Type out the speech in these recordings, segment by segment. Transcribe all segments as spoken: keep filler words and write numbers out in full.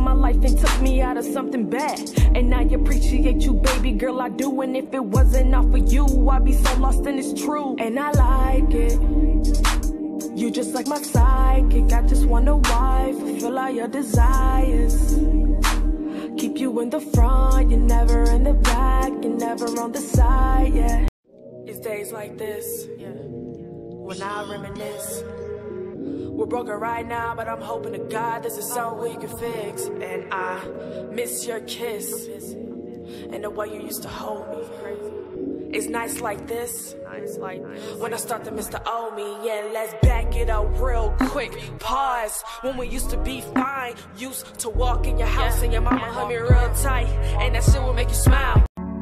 my life and took me out of something bad. And I appreciate you, baby girl, I do. And if it wasn't all for you, I'd be so lost and it's true. And I like it, you just like my sidekick. I just wonder why, fulfill all your desires. Keep you in the front, you're never in the back, you're never on the side, yeah. It's days like this, yeah, when I reminisce. We're broken right now, but I'm hoping to God this is something we can fix. And I miss your kiss and the way you used to hold me. It's nights like this when I start to miss the old me. Yeah, let's back it up real quick. Pause. When we used to be fine, used to walk in your house and your mama hug me real tight, and that shit will make you smile.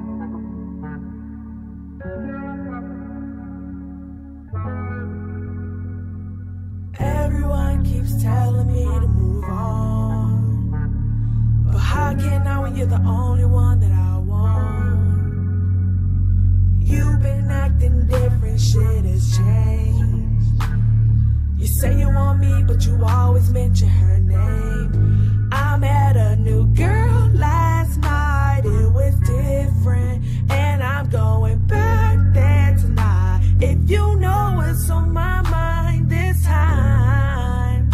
Everyone keeps telling me to move on, but how can I when you're the only one that I want? You've been acting different, shit has changed. You say you want me, but you always mention her name. I met a new girl last night, it was different, and I'm going back there tonight. If you know what's on my mind this time.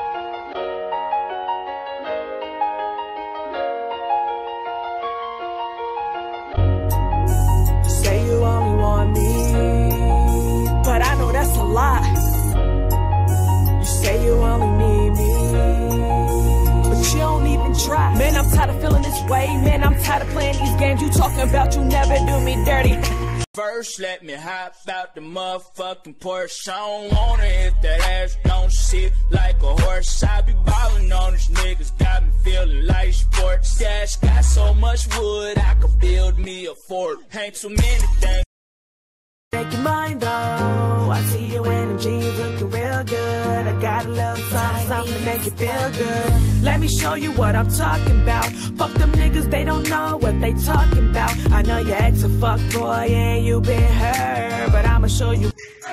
You say you only want me, but I know that's a lie. You say you only need me, but you don't even try. Man, I'm tired of feeling this way. Man, I'm tired of playing these games. You talking about you never do me dirty. First, let me hop out the motherfucking Porsche. I don't want it if that ass don't sit like a horse. I be ballin' on these niggas, got me feeling like sports. Dash got so much wood, I could build me a fort. Ain't too many things. Make your mind though, I see you in them jeans looking real good. I got a little something, something to make you feel good. Let me show you what I'm talking about. Fuck them niggas, they don't know what they talking about. I know your ex a fuck boy and you been hurt, but I'ma show you.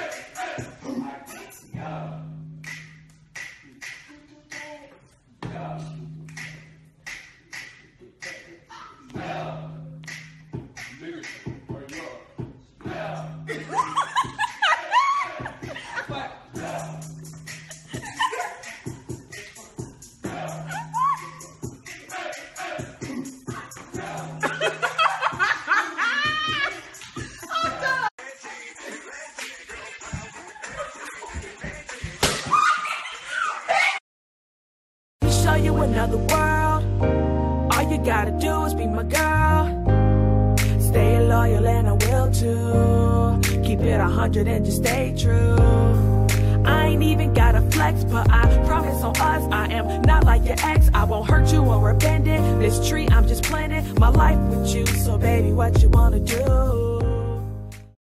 Show you another world. All you gotta do is be my girl. Stay loyal and I will too. Keep it a hundred and just stay true. I ain't even gotta flex, but I promise on us I am not like your ex. I won't hurt you or abandon this tree I'm just planting my life with you. So baby, what you wanna do?